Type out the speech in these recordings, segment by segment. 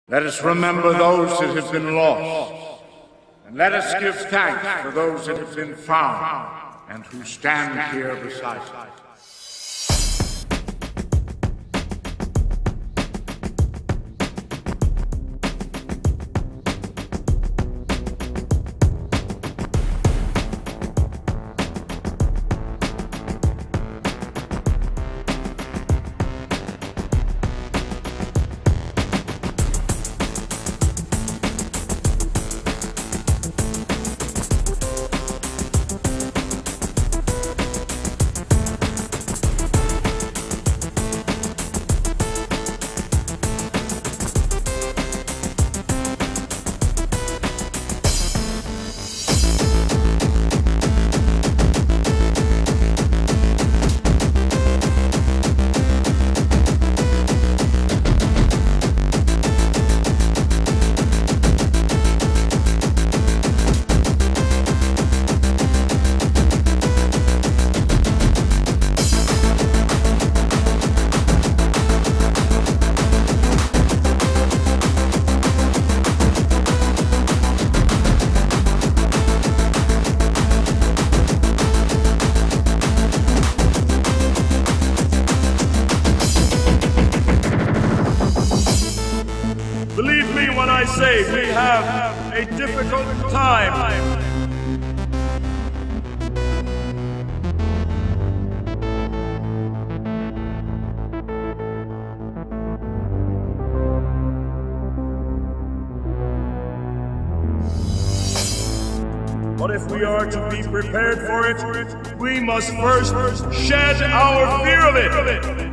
Let us remember those that have been lost, and let us give thanks for those that have been found and who stand here beside us. Believe me when I say we have a difficult time. But if we are to be prepared for it, we must first shed our fear of it.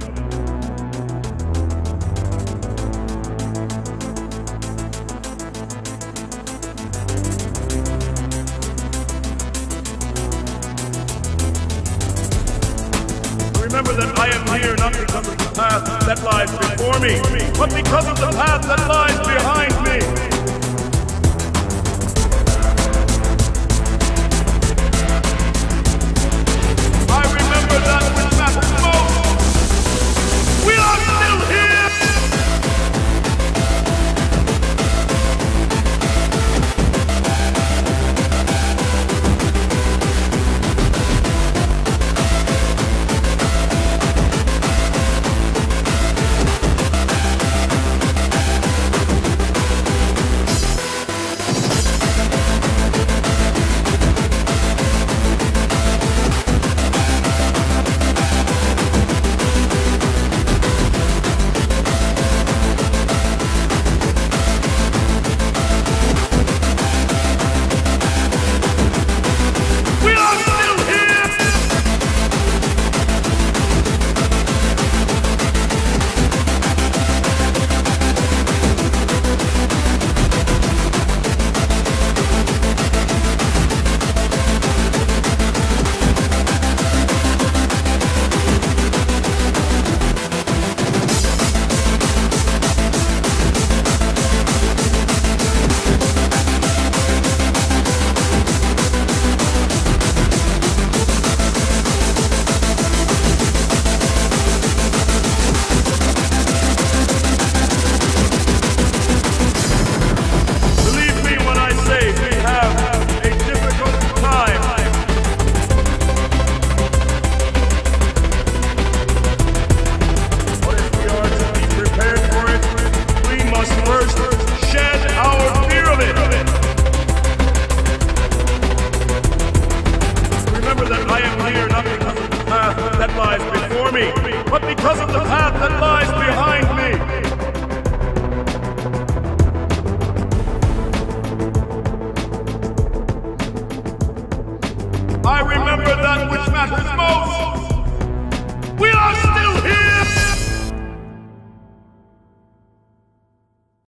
Remember that I am here not because of the path that lies before me, but because of the path that lies behind me. I remember that which matters most. We are still here! But because of the path that lies behind me.